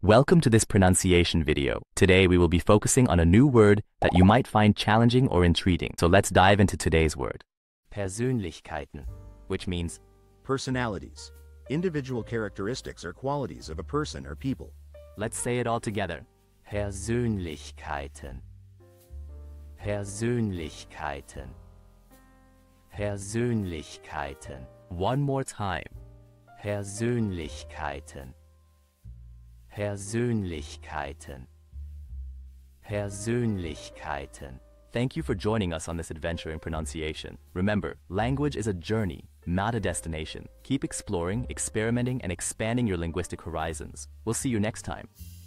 Welcome to this pronunciation video. Today we will be focusing on a new word that you might find challenging or intriguing. So let's dive into today's word. Persönlichkeiten, which means personalities, individual characteristics or qualities of a person or people. Let's say it all together. Persönlichkeiten. Persönlichkeiten. Persönlichkeiten. One more time. Persönlichkeiten. Persönlichkeiten. Persönlichkeiten. Thank you for joining us on this adventure in pronunciation. Remember, language is a journey, not a destination. Keep exploring, experimenting, and expanding your linguistic horizons. We'll see you next time.